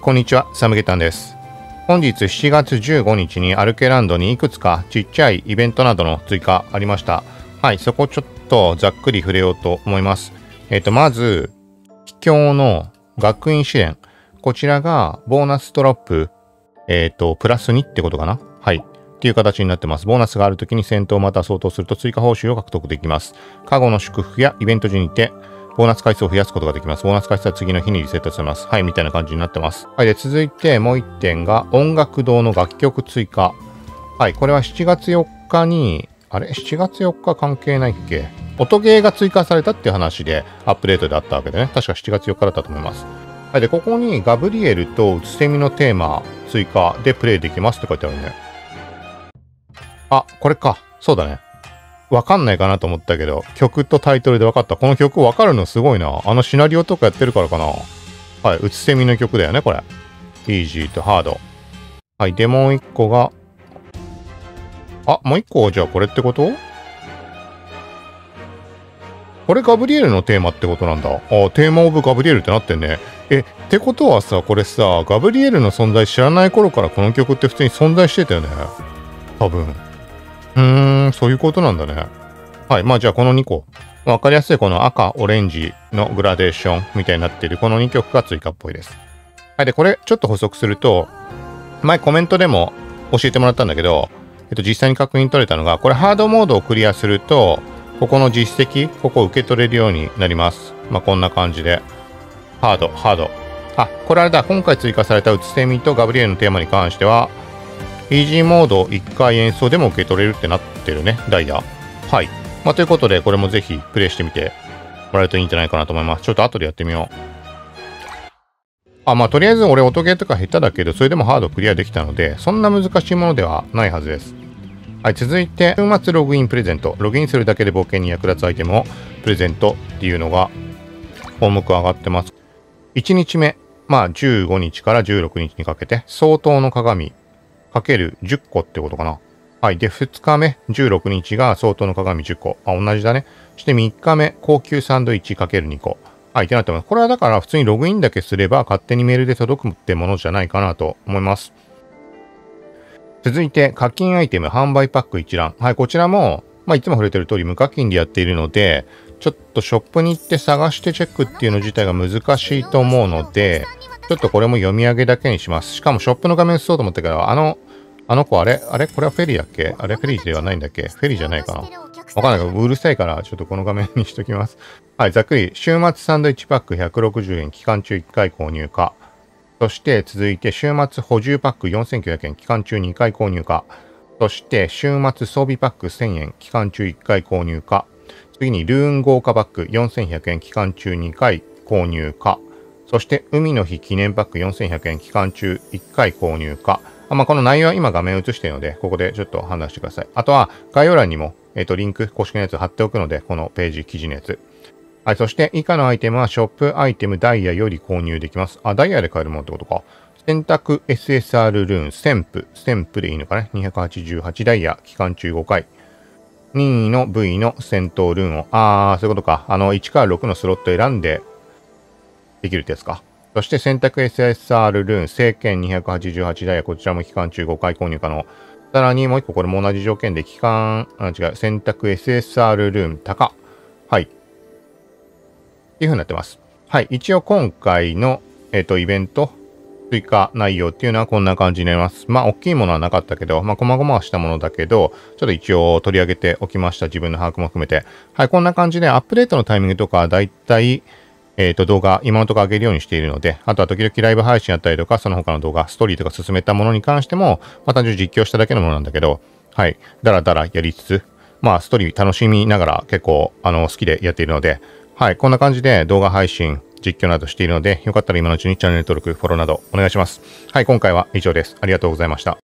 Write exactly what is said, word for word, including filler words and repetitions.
こんにちは、サムゲタンです。本日しちがつじゅうごにちにアルケランドにいくつかちっちゃいイベントなどの追加ありました。はい、そこちょっとざっくり触れようと思います。えっと、まず、秘境の学院試練。こちらがボーナスドロップ、えっと、プラスにってことかな。はい。っていう形になってます。ボーナスがあるときに戦闘また相当すると追加報酬を獲得できます。過去の祝福やイベント時にて、ボーナス回数を増やすことができます。ボーナス回数は次の日にリセットされます。はい、みたいな感じになってます。はい、で、続いてもういってんが、音楽堂の楽曲追加。はい、これはしちがつよっかに、あれ ?しちがつよっか関係ないっけ？音ゲーが追加されたっていう話で、アップデートであったわけでね。確かしちがつよっかだったと思います。はい、で、ここにガブリエルとうつせみのテーマ追加でプレイできますって書いてあるね。あ、これか。そうだね。わかんないかなと思ったけど、曲とタイトルでわかった。この曲わかるのすごいな。あのシナリオとかやってるからかな。はい、うつせみの曲だよね、これ。イージーとハード。はい、で、もう一個が、あ、もう一個じゃあこれってこと？これガブリエルのテーマってことなんだ。あ、テーマオブガブリエルってなってんね。え、ってことはさ、これさ、ガブリエルの存在知らない頃からこの曲って普通に存在してたよね。多分。うーん、そういうことなんだね。はい。まあじゃあこのにこ。わかりやすいこの赤、オレンジのグラデーションみたいになっているこのにきょくが追加っぽいです。はい。で、これちょっと補足すると、前コメントでも教えてもらったんだけど、えっと実際に確認取れたのが、これハードモードをクリアすると、ここの実績、ここを受け取れるようになります。まあこんな感じで。ハード、ハード。あ、これあれだ。今回追加されたうつせみとガブリエルのテーマに関しては、イージーモードいっかい演奏でも受け取れるってなってるね、ダイヤ。はい。まあ、ということで、これもぜひプレイしてみてもらえるといいんじゃないかなと思います。ちょっと後でやってみよう。あ、まあ、とりあえず俺音ゲーとか下手だけど、それでもハードクリアできたので、そんな難しいものではないはずです。はい、続いて、週末ログインプレゼント。ログインするだけで冒険に役立つアイテムをプレゼントっていうのが、項目上がってます。いちにちめ、まあ、じゅうごにちからじゅうろくにちにかけて、相当の鏡、かけるじゅっこってことかな。はい。で、ふつかめ、じゅうろくにちが相当の鏡じゅっこ。あ、同じだね。そしてみっかめ、高級サンドイッチかけるにこ。はい。ってなってます。これはだから普通にログインだけすれば勝手にメールで届くってものじゃないかなと思います。続いて、課金アイテム販売パック一覧。はい。こちらも、まあ、いつも触れてる通り無課金でやっているので、ちょっとショップに行って探してチェックっていうの自体が難しいと思うので、ちょっとこれも読み上げだけにします。しかもショップの画面映そうと思ったけど、あの、あの子あれあれこれはフェリーだっけ？あれフェリーではないんだっけ？フェリーじゃないかな？わかんないけど、うるさいから、ちょっとこの画面にしときます。はい、ざっくり、週末サンドイッチパックひゃくろくじゅうえん、期間中いっかい購入か。そして、続いて、週末補充パックよんせんきゅうひゃくえん、期間中にかい購入か。そして、週末装備パックせんえん、期間中いっかい購入か。次に、ルーン豪華パックよんせんひゃくえん、期間中にかい購入か。そして、海の日記念パックよんせんひゃくえん、期間中いっかい購入か。あまあ、この内容は今画面映しているので、ここでちょっと判断してください。あとは、概要欄にも、えっと、リンク、公式のやつ貼っておくので、このページ、記事のやつ。はい、そして、以下のアイテムは、ショップアイテムダイヤより購入できます。あ、ダイヤで買えるものってことか。選択 エスエスアール ルーン、センプ、センプでいいのかね。にひゃくはちじゅうはちダイヤ、期間中ごかい。任意の部位の戦闘ルーンを、あー、そういうことか。あの、いちからろくのスロット選んで、できるってやつか。そして選択 エスエスアール ルーン、政権にひゃくはちじゅうはちダイヤ、こちらも期間中ごかい購入可能。さらにもう一個これも同じ条件で期間、あ、違う、選択 エスエスアール ルーン、高。はい。っていう風になってます。はい。一応今回の、えっと、イベント、追加内容っていうのはこんな感じになります。まあ、大きいものはなかったけど、まあ、細々はしたものだけど、ちょっと一応取り上げておきました。自分の把握も含めて。はい。こんな感じでアップデートのタイミングとか、だいたい、えっと、動画、今のところ上げるようにしているので、あとは時々ライブ配信やったりとか、その他の動画、ストーリーとか進めたものに関しても、まあ単純に実況しただけのものなんだけど、はい、だらだらやりつつ、まあストーリー楽しみながら結構、あの、好きでやっているので、はい、こんな感じで動画配信、実況などしているので、よかったら今のうちにチャンネル登録、フォローなどお願いします。はい、今回は以上です。ありがとうございました。